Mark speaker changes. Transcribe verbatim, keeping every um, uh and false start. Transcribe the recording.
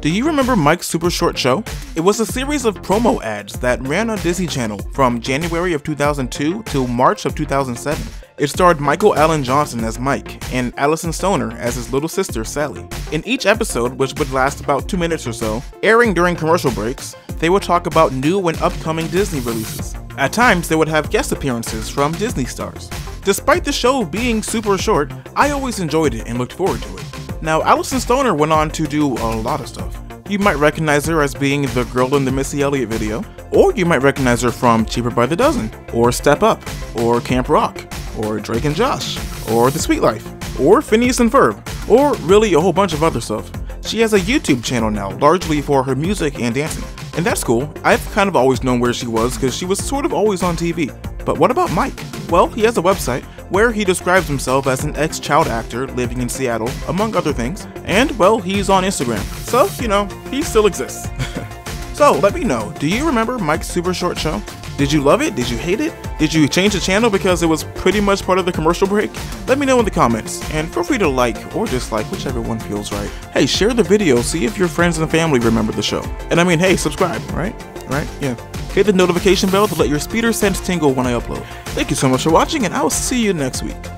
Speaker 1: Do you remember Mike's Super Short Show? It was a series of promo ads that ran on Disney Channel from January of two thousand two till March of two thousand seven. It starred Michael Allen Johnson as Mike and Alyson Stoner as his little sister Sally. In each episode, which would last about two minutes or so, airing during commercial breaks, they would talk about new and upcoming Disney releases. At times, they would have guest appearances from Disney stars. Despite the show being super short, I always enjoyed it and looked forward to it. Now, Alyson Stoner went on to do a lot of stuff. You might recognize her as being the girl in the Missy Elliott video, or you might recognize her from Cheaper by the Dozen, or Step Up, or Camp Rock, or Drake and Josh, or The Sweet Life, or Phineas and Ferb, or really a whole bunch of other stuff. She has a YouTube channel now, largely for her music and dancing. And that's cool. I've kind of always known where she was because she was sort of always on T V. But what about Mike? Well, he has a website where he describes himself as an ex-child actor living in Seattle, among other things. And, well, he's on Instagram. So, you know, he still exists. So, let me know, do you remember Mike's Super Short Show? Did you love it? Did you hate it? Did you change the channel because it was pretty much part of the commercial break? Let me know in the comments, and feel free to like or dislike, whichever one feels right. Hey, share the video, see if your friends and family remember the show. And I mean, hey, subscribe, right? Right? Yeah. Hit the notification bell to let your speeder sense tingle when I upload. Thank you so much for watching, and I will see you next week.